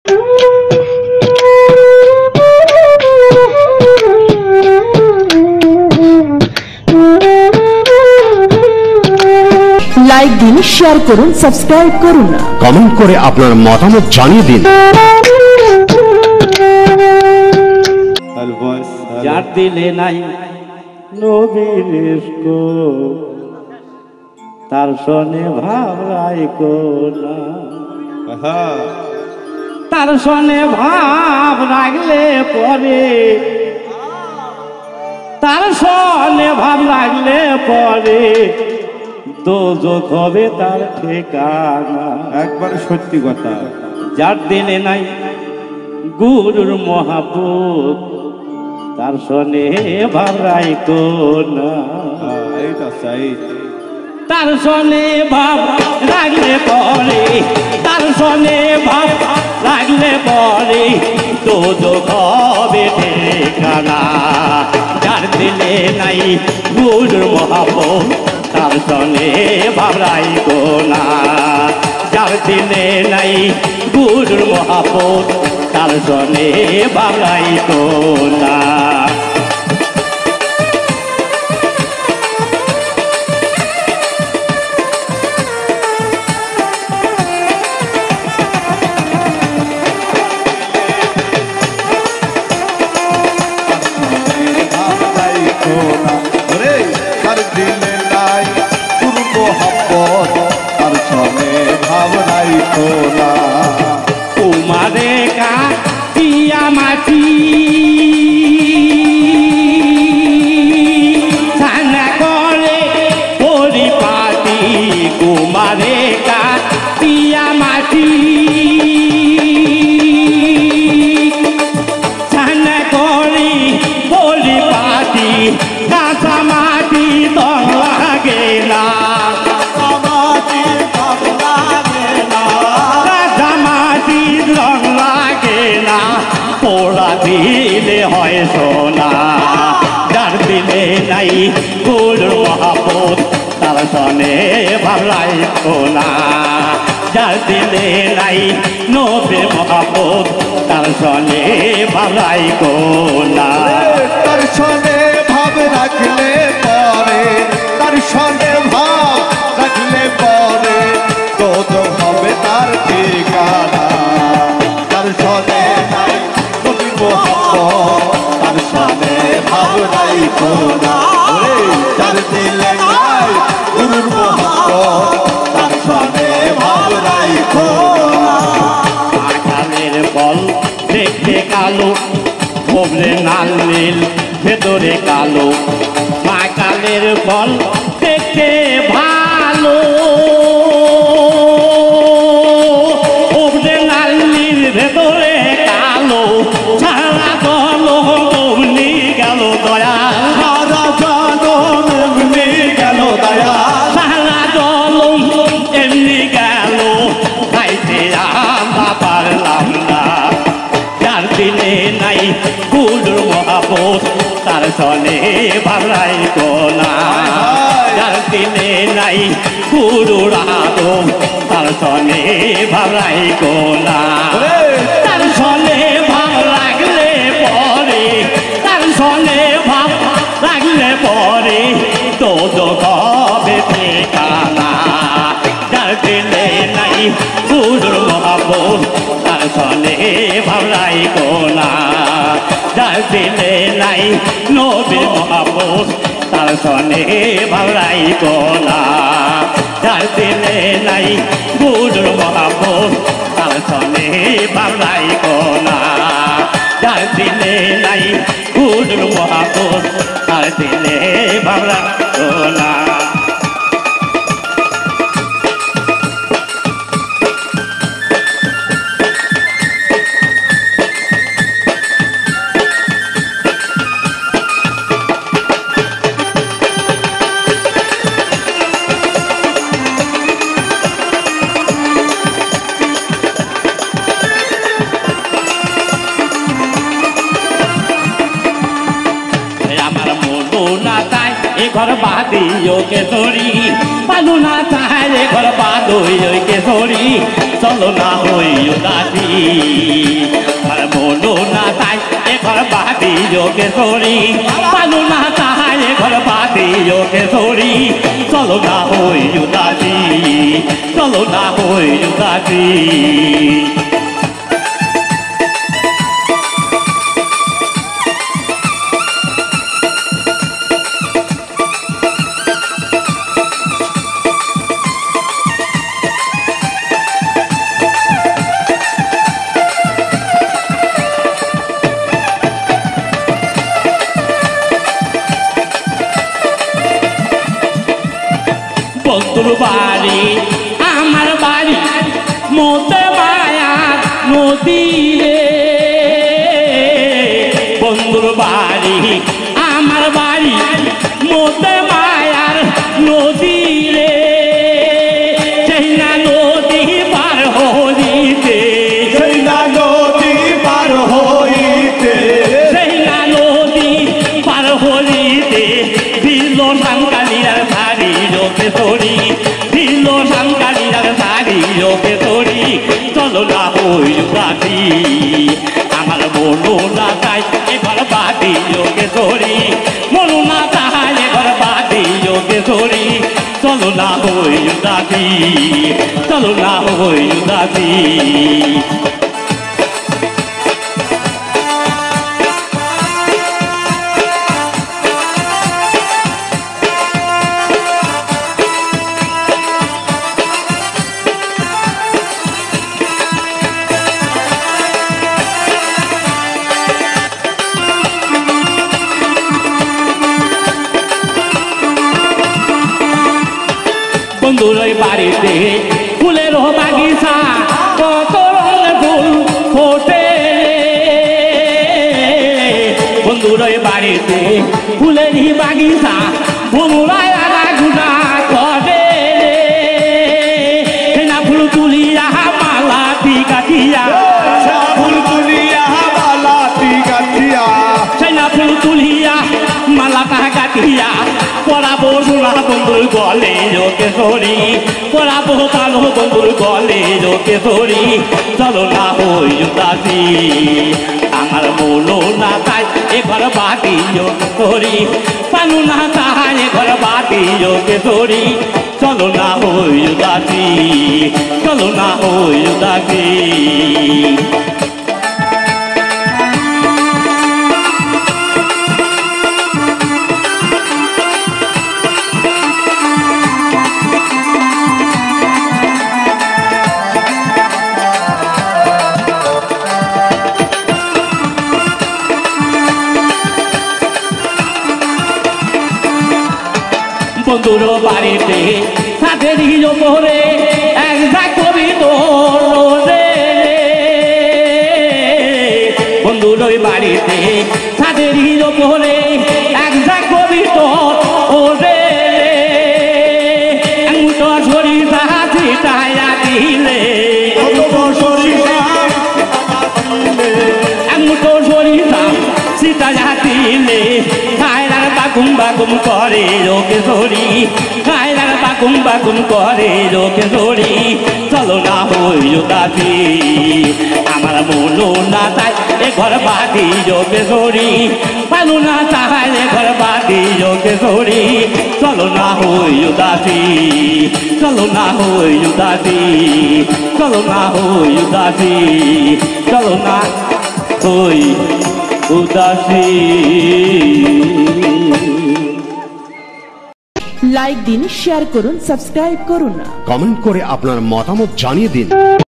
Like দিন, share করুন, subscribe করুন, কমেন্ট করে আপনার মতামত জানিয়ে দিন। যার দিলে নাই নবীর ইশক তার সনে ভাব রাইকো না, তার সনে ভাব রাখলে পরে, তার সনে ভাব রাখলে পরে দোজখ হবে তার ঠিকানা। একবারে সত্যি কথা। যার দিলে নাই গুরুর মহাপুত তার সনে ভাব রাইকো না, এইটা চাই। তার সনে ভাব রাখলে পরে, তার সনে ভাব রাখলে পরে দোজখ হবে ঠিকানা। যার দিলে নাই গুরুর মহাপুত তার সনে ভাব রাইকো না, যার দিলে নাই গুরুর মহাপুত তার সনে ভাব রাইকো না। তোমারে কাটিয়া মাটি ছানা করে পরিপাটি, কুমারে কাটিয়া মাটি ছানা করে পরিপাটি, কাঁচা মাটি দম লাগে না, পোড়া দিলে হয় সোনা। যার দিলে নাই গুরুর মহাপুত তার সনে ভাব রাইকো না, যার দিলে নাই নবীর মহাপুত তার সনে ভাব রাইকো না। তার সনে ভাব রাখলে পরে, তার সনে ভাব রাখলে পরে দোজখ হবে তার ঠিকানা। তার সনে নাই নবীর মহাপুত তার সনে ভাব রাইকো না, যার দিলে নাই গুরুর মহাপুত তার সনে ভাব রাইকো না। আকালের বল দেখতে কালো, ভোবরে লাল নীল ভেতরে কালো, মাকালের বল দেখতে ভালো, ভোবরে লাল নীল ভেতরে কালো, সারা জনম এমনি গেল দয়া, সারা জনম এমনি গেল দয়া, সারা জনম এমনি গেল খাইতে আমরা পারলাম না। যার দিলে নাই গুরুর মহাপুত তার সনে ভাব রাইকো না, যার দিলে নাই গুরুর আদম তার সনে ভাব রাইকো না। তার সনে ভাব রাখলে পরে, তার সনে ভাব রাখলে পরে দোজখ হবে ঠিকানা। যার দিলে নাই গুরুর মহাপুত তার সনে ভাব রাইকো না, যার দিলে নাই নবীর মহাপুত তার সনে ভাব রাইকো না, যার দিলে নাই গুরুর মহাপুত তার সনে ভাব রাইকো না, যার দিলে নাই গুরুর মহাপুত তার দিলে ভাব রাইকো না। ঘর বাদিও কে ধরি পালু না চাহে ঘর বাদই কে ধরি চলো না হই উদাসী ওকে সরি পালু না তাহলে ঘর বাদি ওকে সরি চলো না হই উদাসী চলো না হই উদাসী বন্ধুর বাড়ি আমার বাড়ি মতে মায়ার নদী রে বন্ধুর বাড়ি আমার বাড়ি মতে মায়ার নদী রে সেই না নদী পার হইতে সেই না নদী পার হইতে সেই না নদী পার হইতে দিল সাংকালিয়ার ভারী লোকে সরি দিল সাংকালিয়ার ভারী লোকে সরি চলো না হই উদাসী আমার মনো না তাই এবার বাদি লোকে সরি মনো না তাই এবার বাদি লোকে সরি চলো না হই উদাসী চলো না হই উদাসী বন্ধুর বাড়িতে ফুলের বাগিচা কত রঙের ফুল ফোটে বন্ধুর বাড়িতে ফুলের বাগিচা ভুমুরায় গুনা করে না ফুল তুলিয়া মালা কাটিয়া ফুল তুলিয়া মালা কাটিয়া সেনা ফুল তুলিয়া মালাটা কাটিয়া পড়াবো সোনা বন্ধুর গলে লোকে সরি পড়াবো কালো বন্ধুর গলে লোকে সরি চলো না হই উদাসী আমার মনো না তাই এ ঘর বাদি লোকে সরি পানু না তাই এ ঘর বাদি লোকে সরি চলো না হই উদাসী চলো না হই উদাসী বন্ধুর বাড়িতে সাথের ওপরে এক কবি রে বন্ধুর বাড়িতে সাথের ওপরে এক কবি রে মুটো শরীর সাহায্যা দিলে মুটো শরীর সীতা দিলে খায়রার বাকুম বাকুম করে লোকে সরি খায়রার বাকুম বাকুম করে লোকে সরি চলো না হই উদাসী আমার মনো না তাই এ ঘর বাদি লোকে সরি পালু না তাই এ ঘর বাদি লোকে সরি চলো না হই উদাসী চলো না হই উদাসী চলো না হই উদাসী চলো না হই উদাসী লাইক দিন শেয়ার করুন সাবস্ক্রাইব করুন কমেন্ট করে আপনার মতামত জানিয়ে দিন।